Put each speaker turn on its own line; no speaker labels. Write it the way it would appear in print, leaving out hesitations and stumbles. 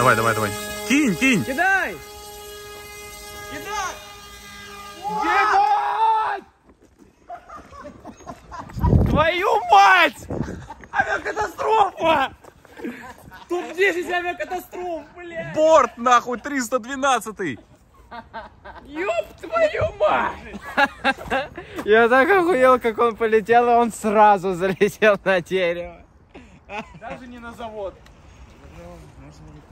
Давай, давай, давай. Кинь, кинь.
Кидай! Кидай! Ебать! Твою мать! Авиакатастрофа! Топ-10 авиакатастроф, блядь!
Борт, нахуй, 312-й.
Ёб твою мать! Я так охуел, как он полетел, и он сразу залетел на дерево. Даже не на завод.